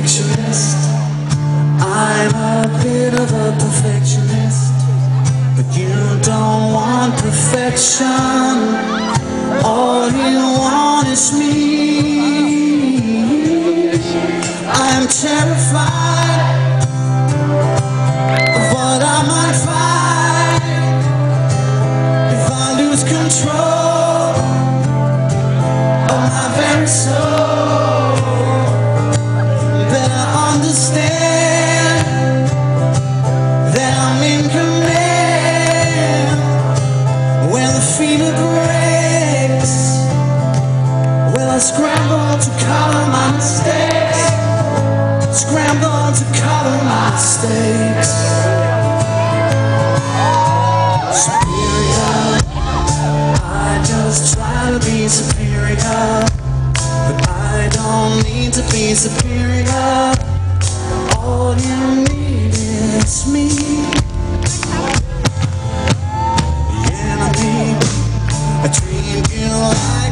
perfectionist. I'm a bit of a perfectionist, but you don't want perfection. All you want is me. I'm terrified of what I might find if I lose control of my very soul. Then I understand that I'm in command. When the fever breaks, well, I scramble to cover my mistakes. Scramble to cover my mistakes. Superior, I just try to be superior, but I don't need to be superior. All you need is me. The enemy, I treat you like